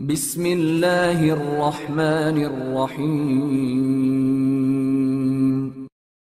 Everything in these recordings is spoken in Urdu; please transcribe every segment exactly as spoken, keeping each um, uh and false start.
بسم اللہ الرحمن الرحیم۔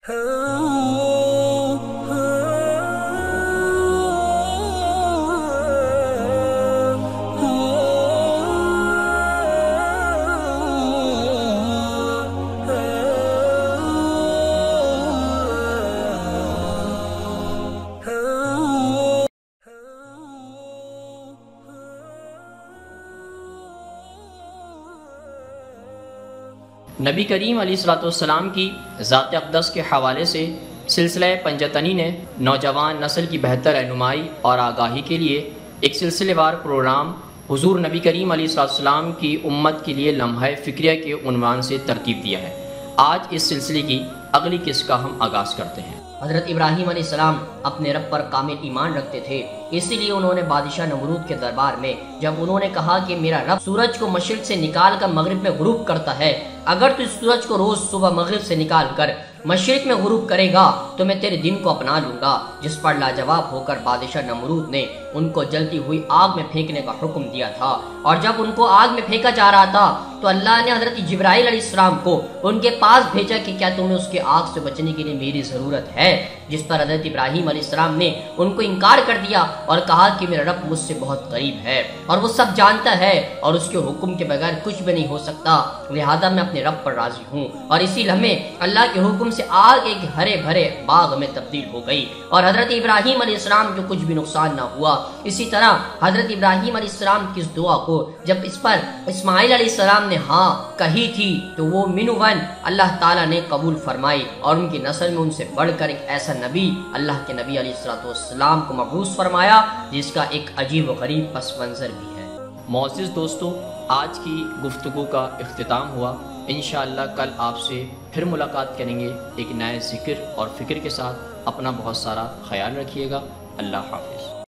نبی کریم علیہ الصلوۃ والسلام کی ذات اقدس کے حوالے سے سلسلہ پنجتنی نے نوجوان نسل کی بہتر رہنمائی اور آگاہی کے لیے ایک سلسلے وار پروگرام حضور نبی کریم علیہ الصلوۃ والسلام کی امت کے لیے لمحہ فکریہ کے عنوان سے ترتیب دیا ہے۔ آج اس سلسلے کی اگلی قسط کا ہم آغاز کرتے ہیں۔ حضرت ابراہیم علیہ السلام اپنے رب پر کامل ایمان رکھتے تھے، اسی لیے انہوں نے بادشاہ نمرود کے دربار میں جب انہوں نے کہا کہ میرا رب سورج کو مشرق سے نکال کر مغرب میں غروب کرتا ہے، اگر تو اس سورج کو روز صبح مغرب سے نکال کر مشرق میں غروب کرے گا تو میں تیرے دن کو اپنا لوں گا۔ جس پر لاجواب ہو کر بادشاہ نمرود نے ان کو جلتی ہوئی آگ میں پھینکنے کا حکم دیا تھا، اور جب ان کو آگ میں پھینکا جا رہا تھا تو اللہ نے حضرت جبرائیل علیہ السلام کو ان کے پاس بھیجا کہ کیا تمہیں اس کے آگ سے بچنے کے لیے میری ضرورت ہے؟ جس پر حضرت ابراہیم علیہ السلام نے ان کو انکار کر دیا اور کہا کہ میرا رب مجھ سے بہت قریب ہے اور وہ سب جانتا ہے اور اس کے حکم کے بغیر کچھ بھی نہیں ہو سکتا، لہذا میں اپنے رب پر راضی ہوں۔ اور اسی لمحے اللہ کے حکم سے آگ ایک ہرے بھرے باغ میں تبدیل ہو گئی اور حضرت ابراہیم علیہ السلام کو کچھ بھی نقصان نہ ہوا۔ اسی طرح حضرت ابراہیم علیہ السلام کی اس دعا کو جب اس پر اسماعیل علیہ السلام نے ہاں کہی تھی تو وہ منون اللہ تعالیٰ نے قبول فرمائی اور ان کی نسل میں ان سے بڑھ کر ایک ایسا نبی اللہ کے نبی علیہ السلام کو مبعوث فرمایا جس کا ایک عجیب و غریب پس منظر بھی ہے۔ معزز دوستو، آج کی گفتگو کا اختتام ہوا۔ انشاءاللہ کل آپ سے پھر ملاقات کریں گے ایک نئے ذکر اور فکر کے ساتھ۔ اپنا بہت سارا خیال رکھیے گا۔ اللہ حافظ۔